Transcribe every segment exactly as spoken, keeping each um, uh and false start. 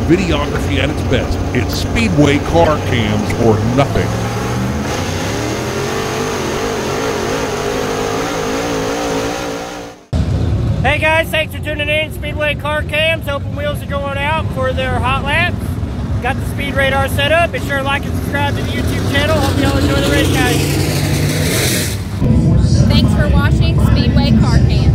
videography at its best. It's Speedway car cams or nothing. Hey guys, thanks for tuning in. Speedway car cams. Open wheels are going out for their hot laps. Got the speed radar set up. Be sure to like and subscribe to the YouTube channel. Hope y'all enjoy the race, guys. Thanks for watching Speedway car cams.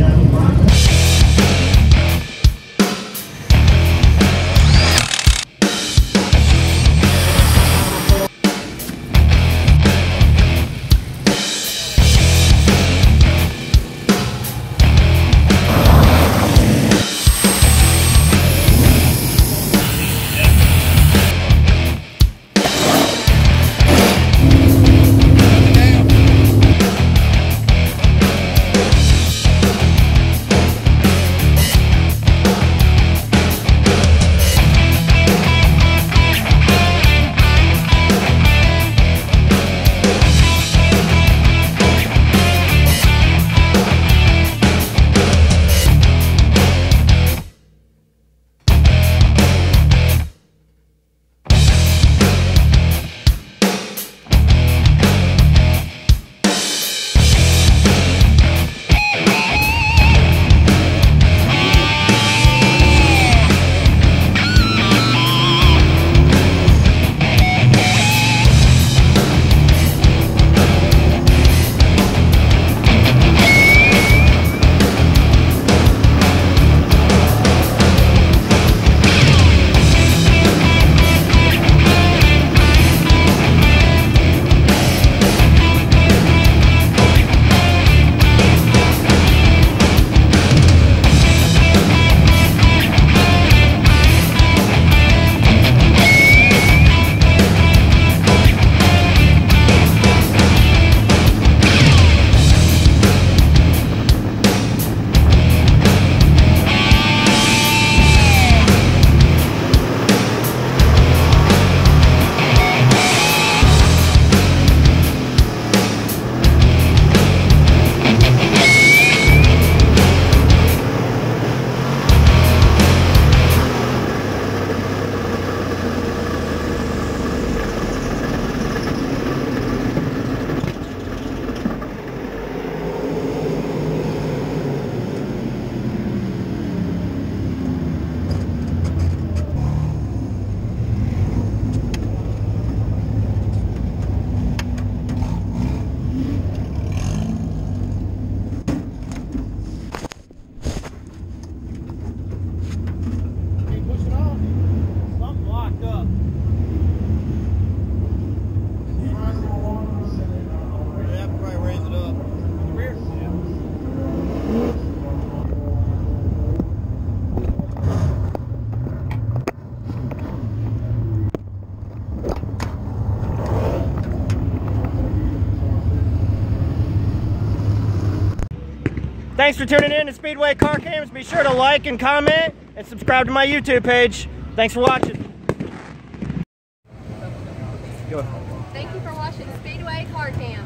Thanks for tuning in to Speedway car cams. Be sure to like and comment and subscribe to my YouTube page. Thanks for watching. Thank you for watching Speedway car cams.